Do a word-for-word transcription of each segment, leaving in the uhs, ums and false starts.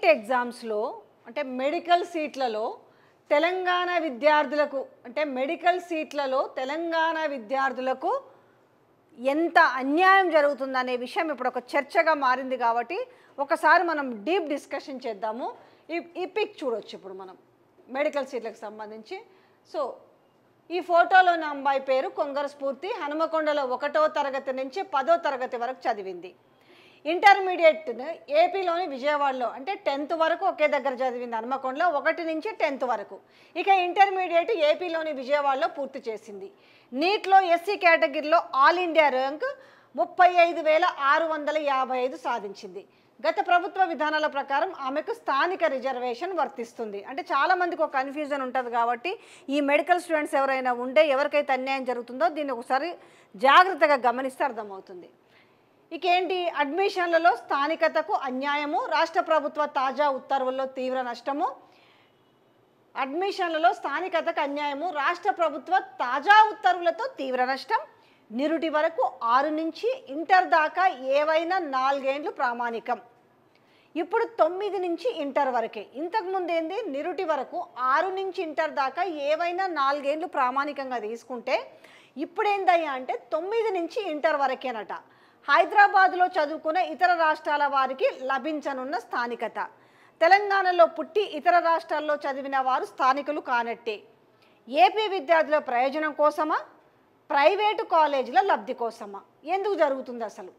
ఎగ్జామ్స్లో అంటే మెడికల్ సీట్లలో తెలంగాణ విద్యార్థులకు అంటే మెడికల్ సీట్లలో తెలంగాణ విద్యార్థులకు ఎంత అన్యాయం జరుగుతుందనే విషయం ఇప్పుడు ఒక చర్చగా మారింది కాబట్టి ఒకసారి మనం డీప్ డిస్కషన్ చేద్దాము. ఈ ఈ పిక్ చూడొచ్చు ఇప్పుడు మనం మెడికల్ సీట్లకు సంబంధించి. సో ఈ ఫోటోలోని అమ్మాయి పేరు కొంగర స్ఫూర్తి. హనుమకొండలో ఒకటో తరగతి నుంచి పదో తరగతి వరకు చదివింది. ఇంటర్మీడియట్ ఏపీలోని విజయవాడలో అంటే టెన్త్ వరకు ఒకే దగ్గర చదివింది. హనుమకొండలో ఒకటి నుంచి టెన్త్ వరకు. ఇక ఇంటర్మీడియట్ ఏపీలోని విజయవాడలో పూర్తి చేసింది. నీట్లో ఎస్సీ కేటగిరీలో ఆల్ ఇండియా ర్యాంక్ ముప్పై ఐదు వేల ఆరు వందల యాభై ఐదు సాధించింది. గత ప్రభుత్వ విధానాల ప్రకారం ఆమెకు స్థానిక రిజర్వేషన్ వర్తిస్తుంది. అంటే చాలామందికి ఒక కన్ఫ్యూజన్ ఉంటుంది కాబట్టి ఈ మెడికల్ స్టూడెంట్స్ ఎవరైనా ఉండే ఎవరికైతే అన్యాయం జరుగుతుందో దీన్ని ఒకసారి జాగ్రత్తగా గమనిస్తే అర్థమవుతుంది. ఇక ఏంటి, అడ్మిషన్లలో స్థానికతకు అన్యాయము, రాష్ట్ర ప్రభుత్వ తాజా ఉత్తర్వుల్లో తీవ్ర నష్టము. అడ్మిషన్లలో స్థానికతకు అన్యాయము, రాష్ట్ర ప్రభుత్వ తాజా ఉత్తర్వులతో తీవ్ర నష్టం. నిరుటి వరకు ఆరు నుంచి ఇంటర్ దాకా ఏవైనా నాలుగేండ్లు ప్రామాణికం. ఇప్పుడు తొమ్మిది నుంచి ఇంటర్ వరకే. ఇంతకుముందు ఏంది, నిరుటి వరకు ఆరు నుంచి ఇంటర్ దాకా ఏవైనా నాలుగేండ్లు ప్రామాణికంగా తీసుకుంటే ఇప్పుడు ఏందయ్యా అంటే తొమ్మిది నుంచి ఇంటర్ వరకేనట. హైదరాబాద్లో చదువుకునే ఇతర రాష్ట్రాల వారికి లభించనున్న స్థానికత. తెలంగాణలో పుట్టి ఇతర రాష్ట్రాల్లో చదివిన వారు స్థానికులు కానట్టే. ఏపీ విద్యార్థుల ప్రయోజనం కోసమా, ప్రైవేటు కాలేజీల లబ్ధి కోసమా? ఎందుకు జరుగుతుంది అసలు?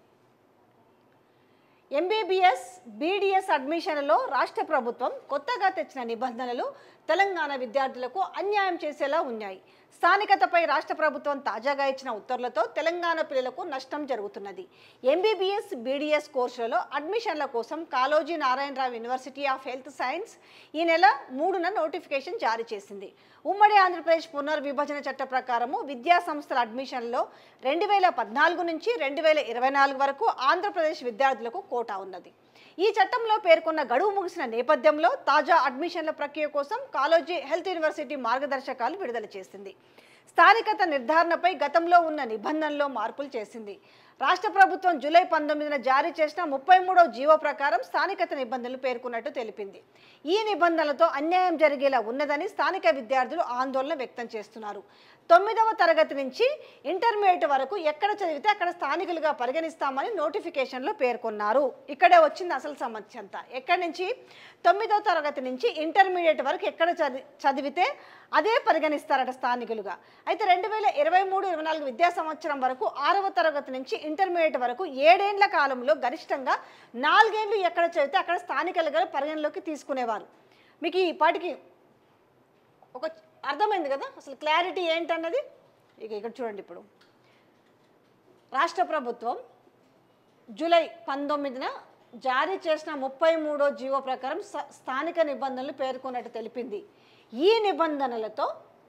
ఎంబీబీఎస్ బీడీఎస్ అడ్మిషన్లలో రాష్ట్ర ప్రభుత్వం కొత్తగా తెచ్చిన నిబంధనలు తెలంగాణ విద్యార్థులకు అన్యాయం చేసేలా ఉన్నాయి. స్థానికతపై రాష్ట్ర ప్రభుత్వం తాజాగా ఇచ్చిన ఉత్తర్వులతో తెలంగాణ పిల్లలకు నష్టం జరుగుతున్నది. ఎంబీబీఎస్ బీడీఎస్ కోర్సులలో అడ్మిషన్ల కోసం Kaloji Narayanarao university of health science ఈ నెల మూడున నోటిఫికేషన్ జారీ చేసింది. ఉమ్మడి ఆంధ్రప్రదేశ్ పునర్విభజన చట్ట ప్రకారము విద్యా సంస్థల అడ్మిషన్లో రెండు వేల పద్నాలుగు నుంచి రెండు వేల ఇరవై నాలుగు వరకు ఆంధ్రప్రదేశ్ విద్యార్థులకు కోటా ఉన్నది. ఈ చట్టంలో పేర్కొన్న గడువు ముగిసిన నేపథ్యంలో తాజా అడ్మిషన్ల ప్రక్రియ కోసం కాళోజీ హెల్త్ యూనివర్సిటీ మార్గదర్శకాలు విడుదల చేసింది. స్థానికత నిర్ధారణపై గతంలో ఉన్న నిబంధనల్లో మార్పులు చేసింది. రాష్ట్ర ప్రభుత్వం జూలై పంతొమ్మిదిన జారీ చేసిన ముప్పై మూడో జీవో ప్రకారం స్థానికత నిబంధనలు పేర్కొన్నట్టు తెలిపింది. ఈ నిబంధనలతో అన్యాయం జరిగేలా ఉన్నదని స్థానిక విద్యార్థులు ఆందోళన వ్యక్తం చేస్తున్నారు. తొమ్మిదవ తరగతి నుంచి ఇంటర్మీడియట్ వరకు ఎక్కడ చదివితే అక్కడ స్థానికులుగా పరిగణిస్తామని నోటిఫికేషన్లో పేర్కొన్నారు. ఇక్కడే వచ్చింది అసలు సమస్య అంతా. ఎక్కడి నుంచి, తొమ్మిదవ తరగతి నుంచి ఇంటర్మీడియట్ వరకు ఎక్కడ చదివి చదివితే అదే పరిగణిస్తారట స్థానికులుగా. అయితే రెండు వేల ఇరవై మూడు ఇరవై నాలుగు విద్యా సంవత్సరం వరకు ఆరవ తరగతి నుంచి ఇంటర్మీడియట్ వరకు ఏడేండ్ల కాలంలో గరిష్టంగా నాలుగేండ్లు ఎక్కడ చదివితే అక్కడ స్థానికులుగా పరిగణలోకి తీసుకునేవారు. మీకు ఈ పాటికి ఒక అర్థమైంది కదా అసలు క్లారిటీ ఏంటన్నది. ఇక ఇక్కడ చూడండి, ఇప్పుడు రాష్ట్ర ప్రభుత్వం జూలై పంతొమ్మిదిన జారీ చేసిన ముప్పై మూడో జీవో ప్రకారం స్థానిక నిబంధనలు పేర్కొన్నట్టు తెలిపింది. ఈ నిబంధనలతో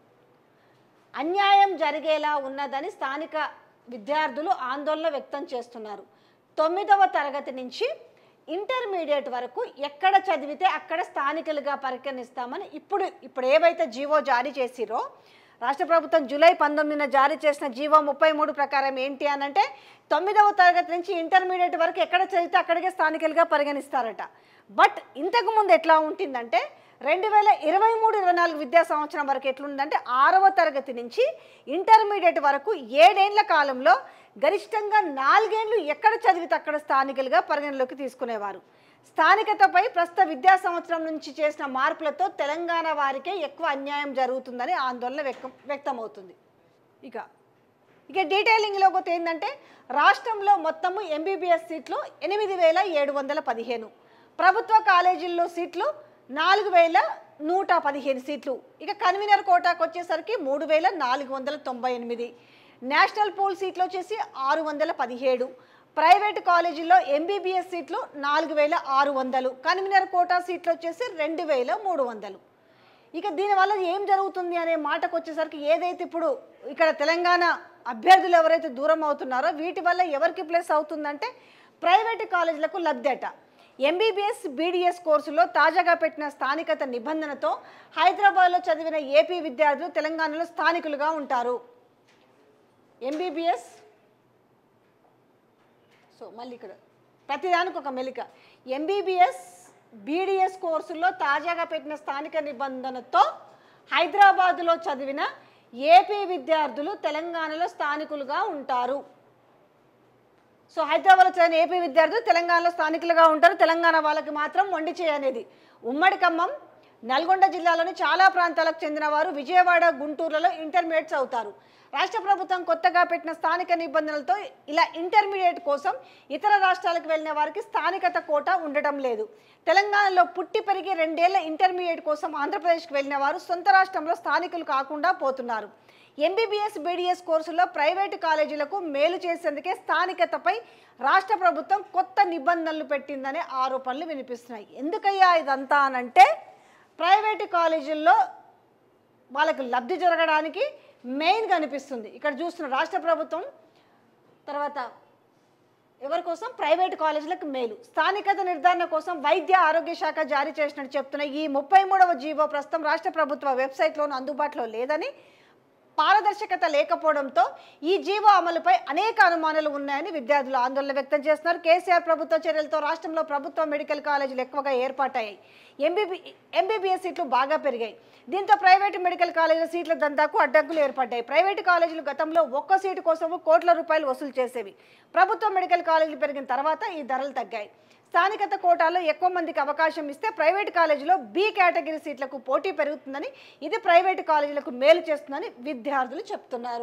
అన్యాయం జరిగేలా ఉన్నదని స్థానిక విద్యార్థులు ఆందోళన వ్యక్తం చేస్తున్నారు. తొమ్మిదవ తరగతి నుంచి ఇంటర్మీడియట్ వరకు ఎక్కడ చదివితే అక్కడ స్థానికులుగా పరిగణిస్తామని ఇప్పుడు ఇప్పుడు ఏవైతే జీవో జారీ చేసిరో రాష్ట్ర ప్రభుత్వం జూలై పంతొమ్మిదిన జారీ చేసిన జీవో ముప్పై మూడు ప్రకారం ఏంటి అని అంటే తొమ్మిదవ తరగతి నుంచి ఇంటర్మీడియట్ వరకు ఎక్కడ చదివితే అక్కడికే స్థానికులుగా పరిగణిస్తారట. బట్ ఇంతకుముందు ఎట్లా ఉంటుందంటే రెండు వేల ఇరవై మూడు ఇరవై నాలుగు విద్యా సంవత్సరం వరకు ఎట్లుందంటే ఆరవ తరగతి నుంచి ఇంటర్మీడియట్ వరకు ఏడేండ్ల కాలంలో గరిష్టంగా నాలుగేండ్లు ఎక్కడ చదివితే అక్కడ స్థానికులుగా పరిగణలోకి తీసుకునేవారు. స్థానికతపై ప్రస్తుత విద్యా సంవత్సరం నుంచి చేసిన మార్పులతో తెలంగాణ వారికే ఎక్కువ అన్యాయం జరుగుతుందని ఆందోళన వ్యక్తం వ్యక్తమవుతుంది. ఇక ఇక డీటెయిలింగ్లో పోతే ఏంటంటే రాష్ట్రంలో మొత్తము ఎంబీబీఎస్ సీట్లు ఎనిమిది వేల ఏడు వందల పదిహేను, ప్రభుత్వ కాలేజీల్లో సీట్లు నాలుగు వేల నూట పదిహేను సీట్లు. ఇక కన్వీనర్ కోటాకు వచ్చేసరికి మూడు వేల నాలుగు వందల తొంభై ఎనిమిది, నేషనల్ పూల్ సీట్లు వచ్చేసి ఆరు వందల పదిహేడు, ప్రైవేటు కాలేజీల్లో ఎంబీబీఎస్ సీట్లు నాలుగు వేల ఆరు వందలు, కన్వీనర్ కోటా సీట్లు వచ్చేసి రెండు వేల మూడు వందలు. ఇక దీనివల్ల ఏం జరుగుతుంది అనే మాటకు వచ్చేసరికి ఏదైతే ఇప్పుడు ఇక్కడ తెలంగాణ అభ్యర్థులు ఎవరైతే దూరం అవుతున్నారో వీటి వల్ల ఎవరికి ప్లస్ అవుతుందంటే ప్రైవేటు కాలేజీలకు లబ్ధట. ఎంబీబీఎస్ బీడీఎస్ కోర్సులో తాజాగా పెట్టిన స్థానికత నిబంధనతో హైదరాబాద్లో చదివిన ఏపీ విద్యార్థులు తెలంగాణలో స్థానికులుగా ఉంటారు. ఎంబీబీఎస్ సో మళ్ళీ ఇక్కడ ప్రతిదానికి ఒక మెలిక. ఎంబీబీఎస్ బీడీఎస్ కోర్సుల్లో తాజాగా పెట్టిన స్థానిక నిబంధనతో హైదరాబాదులో చదివిన ఏపీ విద్యార్థులు తెలంగాణలో స్థానికులుగా ఉంటారు. సో హైదరాబాద్లో చదివిన ఏపీ విద్యార్థులు తెలంగాణలో స్థానికులుగా ఉంటారు. తెలంగాణ వాళ్ళకి మాత్రం మొండి చేయనేది. ఉమ్మడి ఖమ్మం, నల్గొండ జిల్లాలోని చాలా ప్రాంతాలకు చెందిన వారు విజయవాడ, గుంటూరులో ఇంటర్మీడియట్స్ అవుతారు. రాష్ట్ర ప్రభుత్వం కొత్తగా పెట్టిన స్థానిక నిబంధనలతో ఇలా ఇంటర్మీడియట్ కోసం ఇతర రాష్ట్రాలకు వెళ్ళిన వారికి స్థానికత కోటా ఉండటం లేదు. తెలంగాణలో పుట్టి పెరిగి రెండేళ్ల ఇంటర్మీడియట్ కోసం ఆంధ్రప్రదేశ్కి వెళ్ళిన వారు సొంత రాష్ట్రంలో స్థానికులు కాకుండా పోతున్నారు. ఎంబీబీఎస్, బీడీఎస్ కోర్సుల్లో ప్రైవేటు కాలేజీలకు మేలు చేసేందుకే స్థానికతపై రాష్ట్ర ప్రభుత్వం కొత్త నిబంధనలు పెట్టిందనే ఆరోపణలు వినిపిస్తున్నాయి. ఎందుకయ్యా ఇదంతా అనంటే ప్రైవేటు కాలేజీల్లో వాళ్ళకు లబ్ధి జరగడానికి మెయిన్గా అనిపిస్తుంది. ఇక్కడ చూస్తున్న రాష్ట్ర ప్రభుత్వం తర్వాత ఎవరి కోసం? ప్రైవేటు కాలేజీలకు మేలు. స్థానికత నిర్ధారణ కోసం వైద్య ఆరోగ్య శాఖ జారీ చేసినట్టు చెప్తున్న ఈ ముప్పై మూడవ జీవో ప్రస్తుతం రాష్ట్ర ప్రభుత్వ వెబ్సైట్లోనూ అందుబాటులో లేదని, పారదర్శకత లేకపోవడంతో ఈ జీవో అమలుపై అనేక అనుమానాలు ఉన్నాయని విద్యార్థులు ఆందోళన వ్యక్తం చేస్తున్నారు. కేసీఆర్ ప్రభుత్వ చర్యలతో రాష్ట్రంలో ప్రభుత్వ మెడికల్ కాలేజీలు ఎక్కువగా ఏర్పాటయ్యాయి. ఎంబీబీ ఎంబీబీఎస్ సీట్లు బాగా పెరిగాయి. దీంతో ప్రైవేటు మెడికల్ కాలేజీల సీట్ల దందాకు అడ్డంకులు ఏర్పడ్డాయి. ప్రైవేటు కాలేజీలు గతంలో ఒక్క సీటు కోసము కోట్ల రూపాయలు వసూలు చేసేవి. ప్రభుత్వ మెడికల్ కాలేజీలు పెరిగిన తర్వాత ఈ ధరలు తగ్గాయి. స్థానికత కోటాలో ఎక్కువ మందికి అవకాశం ఇస్తే ప్రైవేటు కాలేజీలో బి కేటగిరీ సీట్లకు పోటీ పెరుగుతుందని, ఇది ప్రైవేటు కాలేజీలకు మేలు చేస్తుందని విద్యార్థులు చెప్తున్నారు.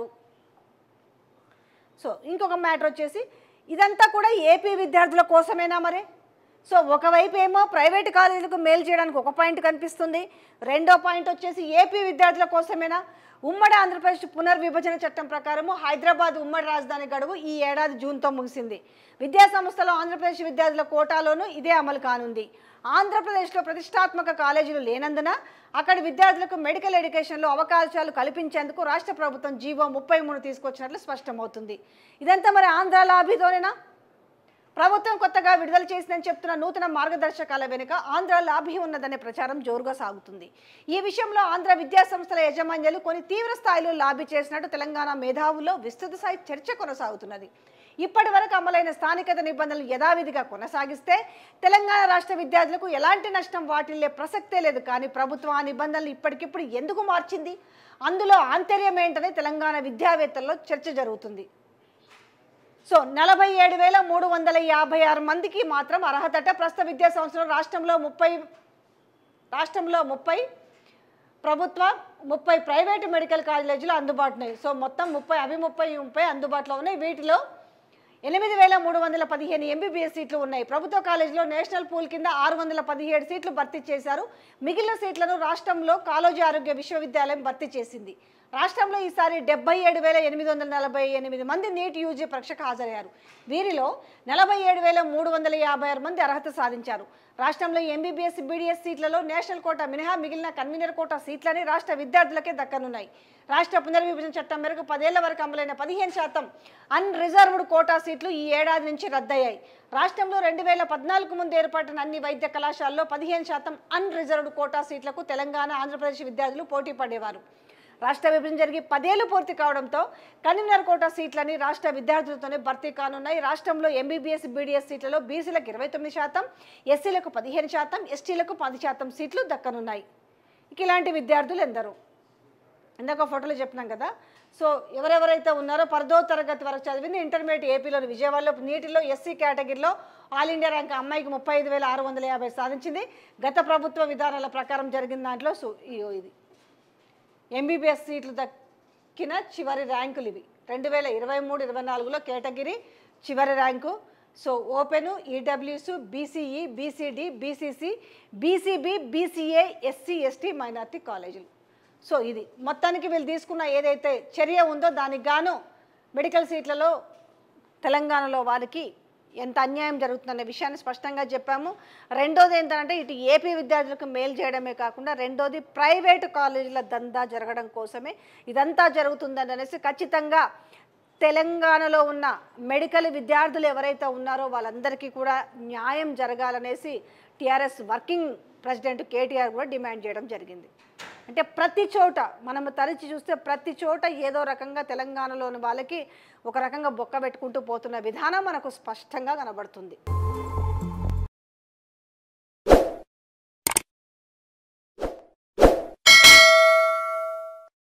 సో ఇంకొక మ్యాటర్ వచ్చేసి ఇదంతా కూడా ఏపీ విద్యార్థుల కోసమేనా మరి? సో ఒకవైపు ఏమో ప్రైవేటు కాలేజీలకు మేలు చేయడానికి ఒక పాయింట్ కనిపిస్తుంది, రెండో పాయింట్ వచ్చేసి ఏపీ విద్యార్థుల కోసమేనా? ఉమ్మడి ఆంధ్రప్రదేశ్ పునర్విభజన చట్టం ప్రకారము హైదరాబాద్ ఉమ్మడి రాజధాని గడువు ఈ ఏడాది జూన్తో ముగిసింది. విద్యా సంస్థలో ఆంధ్రప్రదేశ్ విద్యార్థుల కోటాలోనూ ఇదే అమలు కానుంది. ఆంధ్రప్రదేశ్లో ప్రతిష్టాత్మక కాలేజీలు లేనందున అక్కడి విద్యార్థులకు మెడికల్ ఎడ్యుకేషన్లో అవకాశాలు కల్పించేందుకు రాష్ట్ర ప్రభుత్వం జీవో ముప్పై మూడు తీసుకొచ్చినట్లు స్పష్టమవుతుంది. ఇదంతా మరి ఆంధ్ర లాభీతోనేనా? ప్రభుత్వం కొత్తగా విడుదల చేసిందని చెప్తున్న నూతన మార్గదర్శకాల వెనుక ఆంధ్ర లాభీ ఉన్నదనే ప్రచారం జోరుగా సాగుతుంది. ఈ విషయంలో ఆంధ్ర విద్యా సంస్థల యాజమాన్యాలు కొన్ని తీవ్ర స్థాయిలో లాభీ చేసినట్టు తెలంగాణ మేధావుల్లో విస్తృత స్థాయి చర్చ కొనసాగుతున్నది. ఇప్పటి వరకు అమలైన స్థానికత నిబంధనలు యథావిధిగా కొనసాగిస్తే తెలంగాణ రాష్ట్ర విద్యార్థులకు ఎలాంటి నష్టం వాటిల్లే ప్రసక్తే లేదు. కానీ ప్రభుత్వం ఆ నిబంధనలు ఇప్పటికిప్పుడు ఎందుకు మార్చింది, అందులో ఆంతర్యం ఏంటని తెలంగాణ విద్యావేత్తల్లో చర్చ జరుగుతుంది. సో నలభై ఏడు వేల మూడు వందల యాభై ఆరు మందికి మాత్రం అర్హతట. ప్రస్తుత విద్యా సంవత్సరం రాష్ట్రంలో ముప్పై రాష్ట్రంలో ముప్పై ప్రభుత్వ ముప్పై ప్రైవేటు మెడికల్ కాలేజీలు అందుబాటులో ఉన్నాయి. సో మొత్తం ముప్పై అవి ముప్పై ముప్పై అందుబాటులో ఉన్నాయి. వీటిలో ఎనిమిది వేల మూడు వందల పదిహేను ఎంబీబీఎస్ సీట్లు ఉన్నాయి. ప్రభుత్వ కాలేజీలో నేషనల్ పూల్ కింద ఆరు వందల పదిహేడు సీట్లు భర్తీ చేశారు. మిగిలిన సీట్లను రాష్ట్రంలో కాళోజీ ఆరోగ్య విశ్వవిద్యాలయం భర్తీ చేసింది. రాష్ట్రంలో ఈసారి డెబ్బై ఏడు వేల ఎనిమిది వందల నలభై ఎనిమిది మంది నీట్ యూజీ పరీక్షకు హాజరయ్యారు. వీరిలో నలభై ఏడు వేల మూడు వందల యాభై ఆరు మంది అర్హత సాధించారు. రాష్ట్రంలో ఎంబీబీఎస్, బీడీఎస్ సీట్లలో నేషనల్ కోటా మినహా మిగిలిన కన్వీనర్ కోటా సీట్లని రాష్ట్ర విద్యార్థులకే దక్కనున్నాయి. రాష్ట్ర పునర్విభజన చట్టం మేరకు పదేళ్ల వరకు అమలైన పదిహేను శాతం అన్ రిజర్వ్డ్ కోటా సీట్లు ఈ ఏడాది నుంచి రద్దయ్యాయి. రాష్ట్రంలో రెండు వేల పద్నాలుగు ముందు ఏర్పడిన అన్ని వైద్య కళాశాలలో పదిహేను శాతం అన్ రిజర్వ్డ్ కోటా సీట్లకు తెలంగాణ, ఆంధ్రప్రదేశ్ విద్యార్థులు పోటీ పడేవారు. రాష్ట్ర విభజన జరిగి పదేళ్లు పూర్తి కావడంతో కన్వీనర్ కోటా సీట్లని రాష్ట్ర విద్యార్థులతోనే భర్తీ కానున్నాయి. రాష్ట్రంలో ఎంబీబీఎస్, బీడీఎస్ సీట్లలో బీసీలకు ఇరవై తొమ్మిది శాతం, ఎస్సీలకు పదిహేను శాతం, ఎస్టీలకు పది శాతం సీట్లు దక్కనున్నాయి. ఇక ఇలాంటి విద్యార్థులు ఎందరో ఇందాక ఫోటోలో చెప్పినాం కదా. సో ఎవరెవరైతే ఉన్నారో పదో తరగతి వరకు చదివింది ఇంటర్మీడియట్ ఏపీలోని విజయవాడలో నీటిలో ఎస్సీ కేటగిరీలో ఆల్ ఇండియా ర్యాంక్ అమ్మాయికి ముప్పై ఐదు వేల ఆరు వందల యాభై సాధించింది. గత ప్రభుత్వ విధానాల ప్రకారం జరిగిన దాంట్లో సో ఇది ఎంబీబీఎస్ సీట్లు దక్కిన చివరి ర్యాంకులు ఇవి. రెండు వేల ఇరవై మూడు ఇరవై నాలుగులో కేటగిరీ చివరి rank. So open, EWS, BCE, BCD, BCC, BCB, BCA, SC, ST, minority కాలేజీలు. సో ఇది మొత్తానికి వీళ్ళు తీసుకున్న ఏదైతే చర్య ఉందో దానికి గాను మెడికల్ సీట్లలో తెలంగాణలో వారికి ఎంత అన్యాయం జరుగుతుందనే విషయాన్ని స్పష్టంగా చెప్పాము. రెండోది ఏంటంటే ఇటు ఏపీ విద్యార్థులకు మేలు చేయడమే కాకుండా రెండోది ప్రైవేటు కాలేజీల దందా జరగడం కోసమే ఇదంతా జరుగుతుందని అనేసి ఖచ్చితంగా తెలంగాణలో ఉన్న మెడికల్ విద్యార్థులు ఎవరైతే ఉన్నారో వాళ్ళందరికీ కూడా న్యాయం జరగాలనేసి టీఆర్ఎస్ వర్కింగ్ ప్రెసిడెంట్ కేటీఆర్ కూడా డిమాండ్ చేయడం జరిగింది. అంటే ప్రతి చోట మనము తరచి చూస్తే ప్రతి చోట ఏదో రకంగా తెలంగాణలోని వాళ్ళకి ఒక రకంగా బొక్క పెట్టుకుంటూ పోతున్న విధానం మనకు స్పష్టంగా కనబడుతుంది.